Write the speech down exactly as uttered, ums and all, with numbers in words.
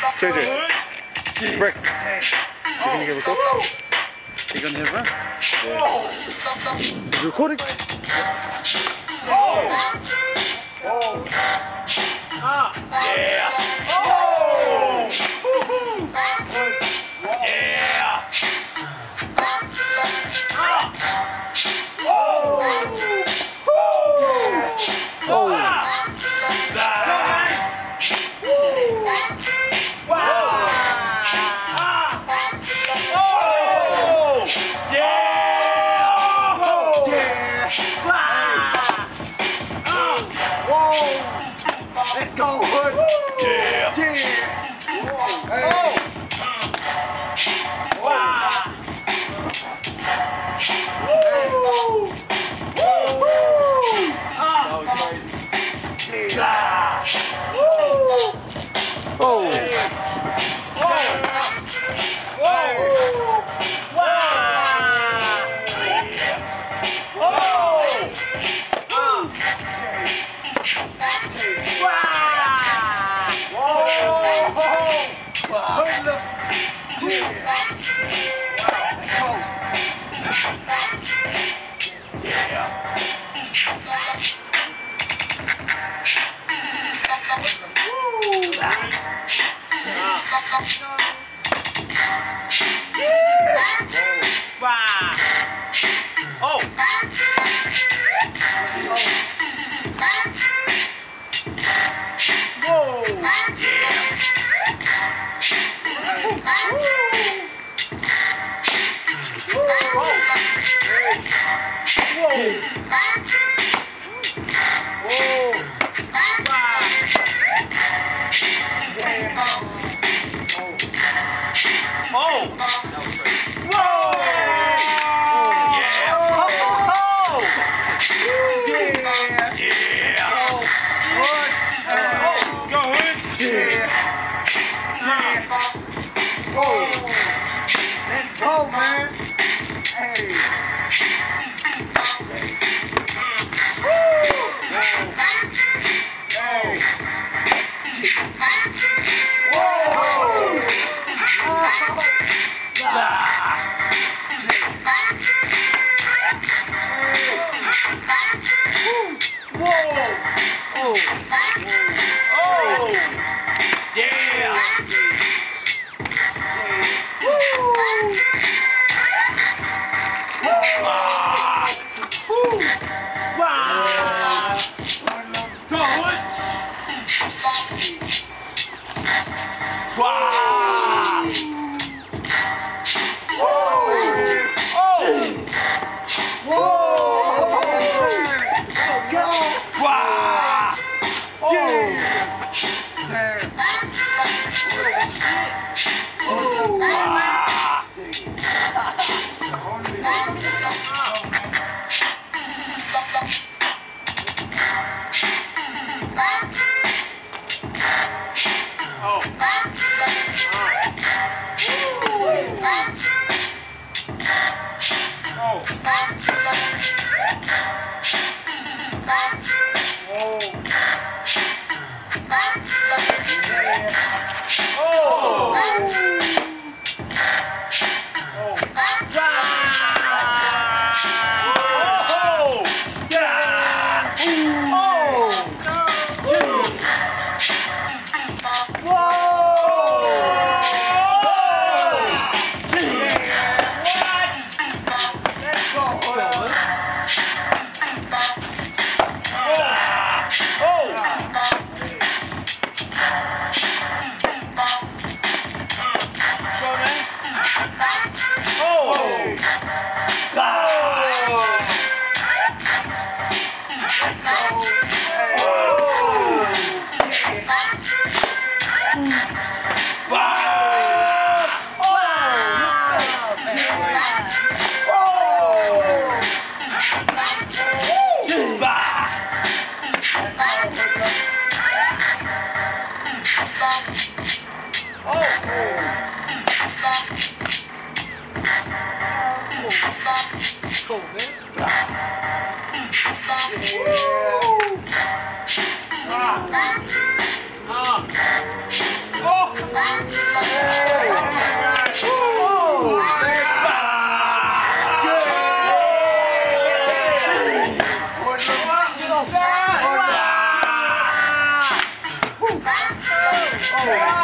J J. Rick. You gonna get recorded? You gonna hit Rick? Yeah. Is it recording? Oh! Oh! Ah! Yeah! Oh! Woohoo! Yeah! Ah! Oh! Oh! Oh! Let's go, Hood! Yeah! Yeah! Hey. Oh! Wow! Woo! Woo! That was crazy. Yeah! Woo! Oh! Hey. Oh! Whoa! Wow! Oh! Hoodlum! Yeah! Let's go! Yeah! Woo! Wow! Oh! Whoa! Yeah! Let's go, man! Hey! Woo! Hey! Whoa! Oh! Ah! Whoa! Oh! Oh! Yeah! Wow! Whoa! Oh! Whoa! Let's go! Wow! Oh! Damn! Oh! Cool, man. Yeah. Ah. Ah. Oh. Oh.